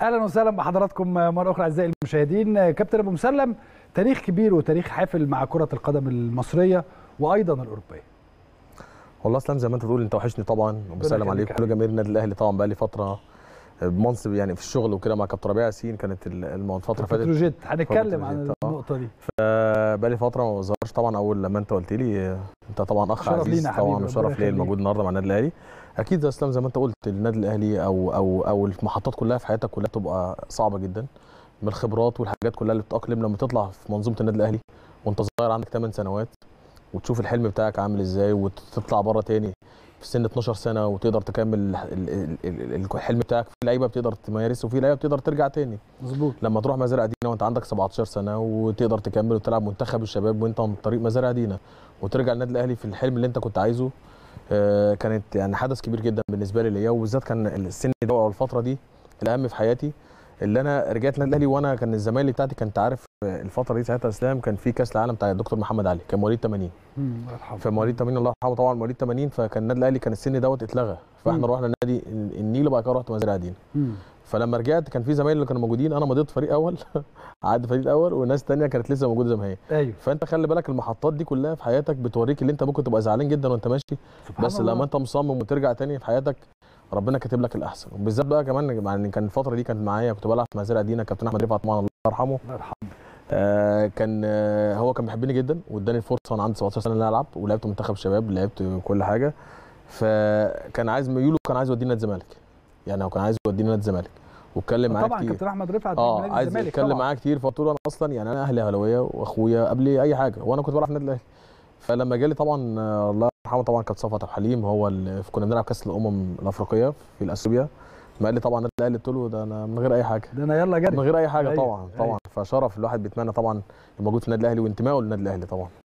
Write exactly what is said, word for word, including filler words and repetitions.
اهلا وسهلا بحضراتكم مره اخرى اعزائي المشاهدين. كابتن ابو مسلم، تاريخ كبير وتاريخ حافل مع كره القدم المصريه وايضا الاوروبيه. والله اسلام زي ما انت بتقول، انت وحشني طبعا وبسلم عليك كل جماهير النادي الاهلي. طبعا بقى لي فتره بمنصب يعني في الشغل وكده مع كابتن ربيع ياسين، كانت الفتره فاتت بتروجيت هنتكلم عن النقطه دي. فبقى لي فتره ما بظهرش طبعا. اول لما انت قلت لي انت طبعا اخ عزيز طبعا وشرف ليا الموجود النهارده مع النادي الاهلي. اكيد يا اسلام زي ما انت قلت، النادي الاهلي او او او المحطات كلها في حياتك كلها بتبقى صعبه جدا من الخبرات والحاجات كلها اللي بتتاقلم لما تطلع في منظومه النادي الاهلي وانت صغير عندك ثمان سنوات، وتشوف الحلم بتاعك عامل ازاي وتطلع بره تاني في سن اتناشر سنه وتقدر تكمل الحلم بتاعك. في لعيبه بتقدر تمارس وفي لعيبه بتقدر ترجع تاني. مظبوط. لما تروح مزارع دينا وانت عندك سبعتاشر سنه وتقدر تكمل وتلعب منتخب الشباب وانت عن طريق مزارع دينا وترجع النادي الاهلي في الحلم اللي انت كنت عايزه، كانت يعني حدث كبير جدا بالنسبه لي ليا. وبالذات كان السن ده او الفتره دي الاهم في حياتي، اللي انا رجعت النادي الاهلي وانا كان الزمايل بتاعتي كنت عارف الفتره دي ساعتها اسلام كان في كاس العالم بتاع الدكتور محمد علي، كان مواليد تمانين. امم الله يرحمه. فمواليد تمانين الله يرحمه طبعا، مواليد تمانين، فكان النادي الاهلي كان السن دوت اتلغى، فاحنا رحنا النادي النيل وبعد كده رحت مزارع دينا. فلما رجعت كان في زمايلي اللي كانوا موجودين، انا مضيت فريق اول قعدت فريق اول وناس ثانيه كانت لسه موجوده زي ما هي. ايوه. فانت خلي بالك المحطات دي كلها في حياتك بتوريك اللي انت ممكن تبقى زعلان جدا وانت ماشي، بس الله. لما انت مصمم وترجع تاني في حياتك ربنا كاتب لك الاحسن. وبالذات بقى كمان يعني كان الفتره دي كانت معايا كنت بلعب في مزارع دينا كابتن احمد رفعت طبعا الله يرحمه. الله يرحمه. آه كان آه هو كان بيحبني جدا واداني الفرصه وانا عندي سبعتاشر سنه ان انا العب، ولعبت منتخب شباب، لعبت كل حاجه. فكان عايز ميوله كان عايز يوديني نادي الزمالك، يعني هو كان عايز يوديني نادي الزمالك واتكلم معايا كتير. طبعا كابتن احمد رفعت اه عايز يتكلم معايا كتير، فقلت له انا اصلا يعني انا اهلي اهلاويه واخويا قبل اي حاجه وانا كنت بلعب في النادي الاهلي. فلما جالي طبعا الله يرحمه طبعا كانت صفوت عبد الحليم، هو اللي كنا بنلعب كاس الامم الافريقيه في الاثيوبيا، ما قال لي طبعا النادي الاهلي، قلت له ده انا من غير اي حاجه، ده انا يلا جري من غير اي حاجه. أيوة. طبعا طبعا أيوة. فشرف الواحد بيتمنى طبعا الموجود في النادي الاهلي وانتمائه للنادي الاهلي طبعا.